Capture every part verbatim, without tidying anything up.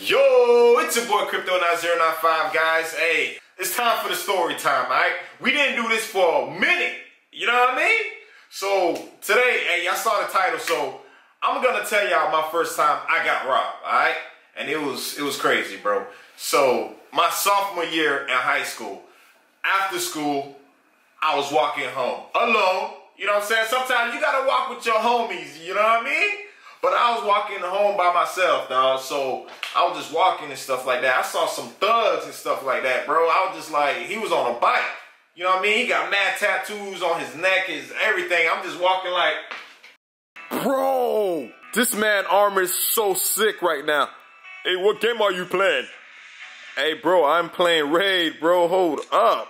Yo, it's your boy Crypto nine zero nine five, guys. Hey, it's time for the story time, alright? We didn't do this for a minute, you know what I mean? So, today, hey, y'all saw the title, so I'm gonna tell y'all my first time I got robbed, alright? And it was, it was crazy, bro. So, my sophomore year in high school, after school, I was walking home alone, you know what I'm saying? Sometimes you gotta walk with your homies, you know what I mean? But I was walking home by myself, dog, so I was just walking and stuff like that. I saw some thugs and stuff like that, bro. I was just like, he was on a bike. You know what I mean? He got mad tattoos on his neck, his everything. I'm just walking like... Bro, this man armor is so sick right now. Hey, what game are you playing? Hey, bro, I'm playing Raid, bro. Hold up.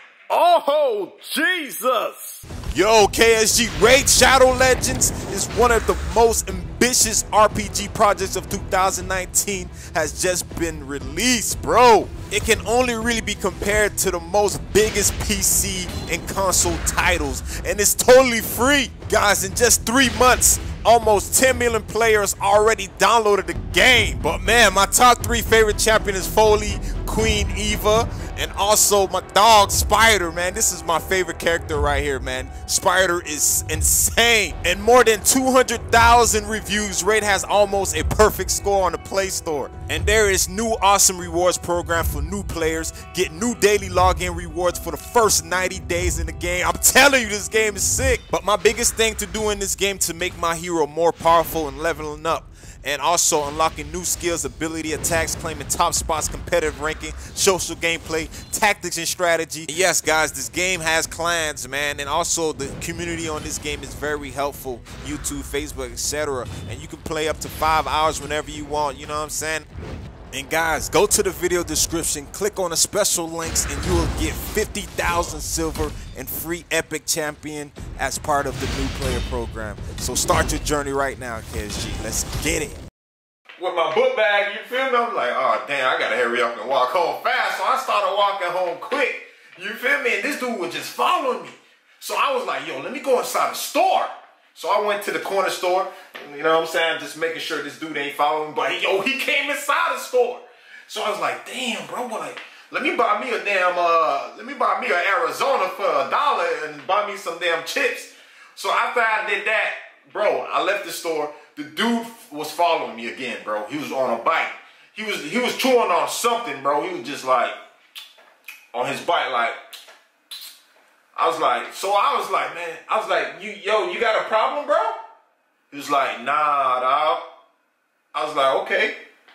Oh, Jesus. Yo, K S G Raid Shadow Legends is one of the most ambitious R P G projects of two thousand nineteen, has just been released, bro. It can only really be compared to the most biggest P C and console titles, and it's totally free. Guys, in just three months, almost ten million players already downloaded the game. But man, my top three favorite champion is Foley, Queen Eva, and also my dog Spider, man. This is my favorite character right here, man. Spider is insane. And more than two hundred thousand reviews, Raid has almost a perfect score on the Play Store. And there is new awesome rewards program for new players. Get new daily login rewards for the first ninety days in the game. I'm telling you, this game is sick. But my biggest thing to do in this game to make my hero more powerful and leveling up, and also unlocking new skills, ability, attacks, claiming top spots, competitive ranking, social gameplay, tactics, and strategy. And yes, guys, this game has clans, man, and also the community on this game is very helpful. YouTube, Facebook, et cetera. And you can play up to five hours whenever you want, you know what I'm saying? And guys, go to the video description, click on the special links, and you will get fifty thousand silver and free epic champion as part of the new player program. So start your journey right now, K S G. Let's get it. With my book bag, you feel me? I'm like, oh, damn, I gotta hurry up and walk home fast. So I started walking home quick. You feel me? And this dude was just following me. So I was like, yo, let me go inside the store. So I went to the corner store, you know what I'm saying, just making sure this dude ain't following me. But yo, he came inside the store. So I was like, damn, bro, like, let me buy me a damn, uh, let me buy me an Arizona for a dollar and buy me some damn chips. So after I did that, bro, I left the store. The dude was following me again, bro. He was on a bike. He was he was chewing on something, bro. He was just like on his bike, like. I was like, so I was like, man, I was like, you, yo, you got a problem, bro? He was like, nah, dog. I was like, okay.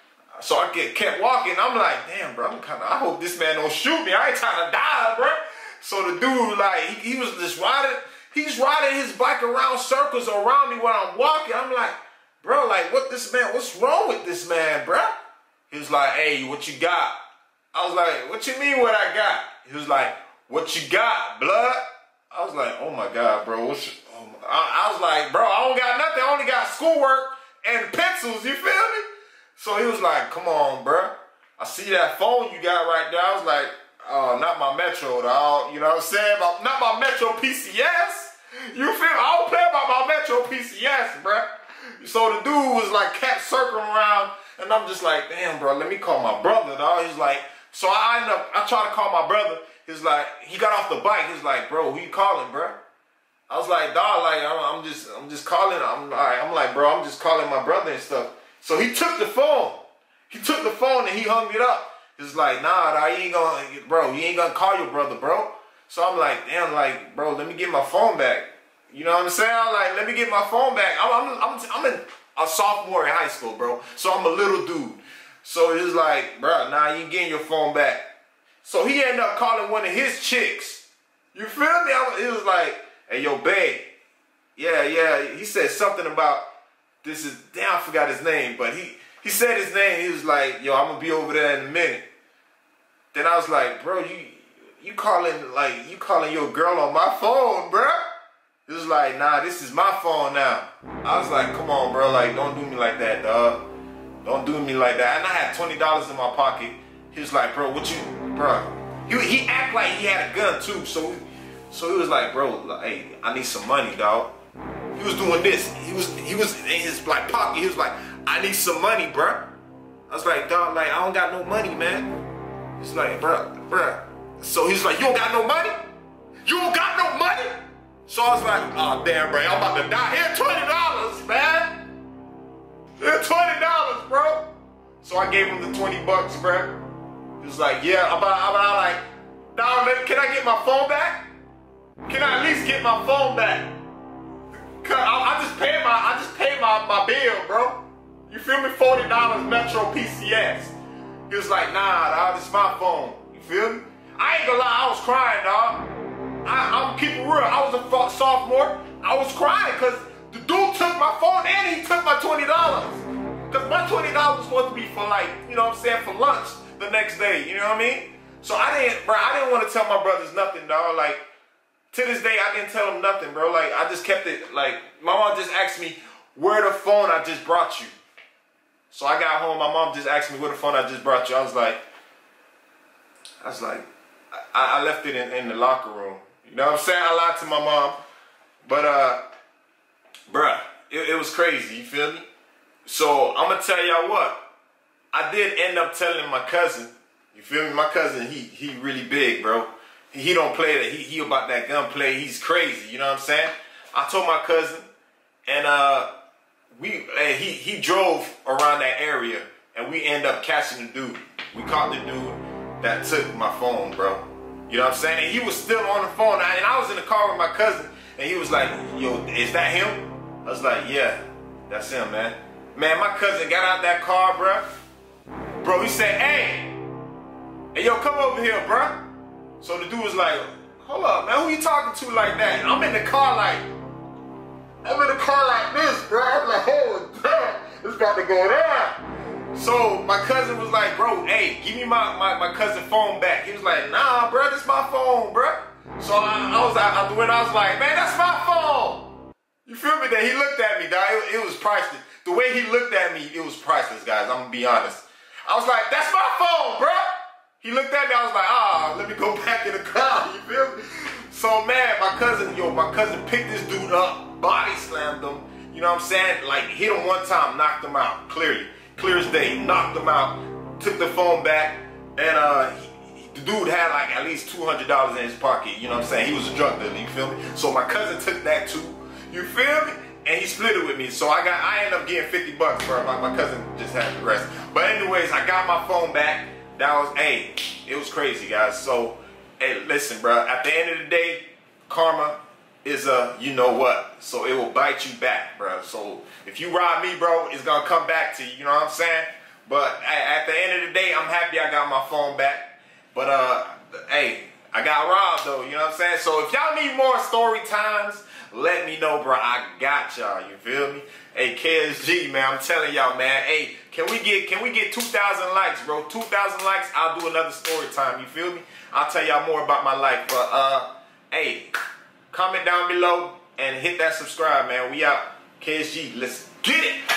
So I get, kept walking. I'm like, damn, bro, I'm kind of, I hope this man don't shoot me. I ain't trying to die, bro. So the dude, like, he, he was just riding, he's riding his bike around circles around me when I'm walking. I'm like, bro, like, what this man, what's wrong with this man, bro? He was like, hey, what you got? I was like, what you mean what I got? He was like, what you got, blood? I was like, oh my God, bro. What's your, oh my, I, I was like, bro, I don't got nothing. I only got schoolwork and pencils, you feel me? So he was like, come on, bro. I see that phone you got right there. I was like, oh, not my Metro, dog. You know what I'm saying? Not my Metro P C S. You feel me? I don't play about my Metro P C S, bro. So the dude was like, kept circling around, and I'm just like, damn, bro, let me call my brother, dog. He's like, so I end up, I try to call my brother. He's like, he got off the bike. He's like, bro, who you calling, bro? I was like, dog, like, I'm, I'm just, I'm just calling. I'm like, I'm like, bro, I'm just calling my brother and stuff. So he took the phone. He took the phone and he hung it up. He's like, nah, dog, you ain't gonna, bro, you ain't gonna call your brother, bro. So I'm like, damn, like, bro, let me get my phone back. You know what I'm saying? I'm like, let me get my phone back. I'm, I'm, I'm, I'm in a sophomore in high school, bro. So I'm a little dude. So he's like, bro, nah, you ain't getting your phone back. So he ended up calling one of his chicks. You feel me? I, he was like, hey, yo, babe. Yeah, yeah. He said something about, this is, damn, I forgot his name. But he, he said his name. He was like, yo, I'm going to be over there in a minute. Then I was like, bro, you you calling, like, you calling your girl on my phone, bro? He was like, nah, this is my phone now. I was like, come on, bro. Like, don't do me like that, dog. Don't do me like that. And I had twenty dollars in my pocket. He was like, bro, what you, bro? He, he act like he had a gun too. So, so he was like, bro, like, hey, I need some money, dog. He was doing this. He was, he was in his like pocket. He was like, I need some money, bro. I was like, dog, like, I don't got no money, man. He's like, bruh, bruh. So he's like, you don't got no money? You don't got no money? So I was like, oh, damn, bro, I'm about to die. Here, twenty dollars, man. Here, twenty dollars, bro. So I gave him the twenty bucks, bro. He was like, yeah, I'm about, I'm about like, dog, can I get my phone back? Can I at least get my phone back? Cause I, I just paid my, I just paid my, my bill, bro. You feel me? forty dollars Metro P C S. He was like, nah, dog, this is my phone. You feel me? I ain't gonna lie, I was crying, dog. I, I'm keeping real. I was a sophomore. I was crying because the dude took my phone and he took my twenty dollars. Because my twenty dollars was supposed to be for, like, you know what I'm saying, for lunch the next day. You know what I mean? So I didn't, bro, I didn't want to tell my brothers nothing, dog. Like, to this day, I didn't tell them nothing, bro. Like, I just kept it, like, my mom just asked me, where the phone I just brought you? So I got home, my mom just asked me where the phone I just brought you. I was like, I was like, I, I left it in, in the locker room. You know what I'm saying? I lied to my mom. But, uh, bruh, it, it was crazy. You feel me? So, I'm going to tell y'all what. I did end up telling my cousin. You feel me? My cousin, he he really big, bro. He, he don't play that. He, he about that gunplay. He's crazy. You know what I'm saying? I told my cousin. And, uh, we uh, he, he drove around that area. And we end up catching the dude. We caught the dude that took my phone, bro. You know what I'm saying? And he was still on the phone. And I was in the car with my cousin. And he was like, yo, is that him? I was like, yeah, that's him, man. Man, my cousin got out that car, bro. Bro, he said, hey, hey, yo, come over here, bro. So the dude was like, hold up, man, who you talking to like that? And I'm in the car like, I'm in the car like this, bro. I'm like, oh, damn, it's about to go down. So my cousin was like, bro, hey, give me my, my, my cousin phone back. He was like, nah, bro, this my phone, bro. So I, I was out the window, I was like, man, that's my phone. You feel me? That he looked at me, dog. It, it was priceless. The way he looked at me, it was priceless, guys. I'm gonna be honest. I was like, that's my phone, bro. He looked at me, I was like, ah, let me go back in the car. You feel me? So man, my cousin, yo, my cousin picked this dude up, body slammed him. You know what I'm saying? Like, hit him one time, knocked him out, clearly. Clear as day, knocked him out, took the phone back, and uh, he, he, the dude had like at least two hundred dollars in his pocket, you know what I'm saying? He was a drug dealer, you feel me? So my cousin took that too, you feel me? And he split it with me, so I got, I ended up getting fifty bucks, bro. My, my cousin just had the rest. But anyways, I got my phone back. That was, hey, it was crazy, guys. So, hey, listen, bro, at the end of the day, karma is a, you know what, so it will bite you back, bro. So if you rob me, bro, it's gonna come back to you, you know what I'm saying? But at the end of the day, I'm happy I got my phone back. But uh, hey, I got robbed though, you know what I'm saying? So if y'all need more story times, let me know, bro. I got y'all, you feel me? Hey, K S G, man, I'm telling y'all, man. Hey, can we get can we get two thousand likes, bro? two thousand likes, I'll do another story time, you feel me? I'll tell y'all more about my life, but uh, hey, comment down below and hit that subscribe, man. We out. K S G, let's get it.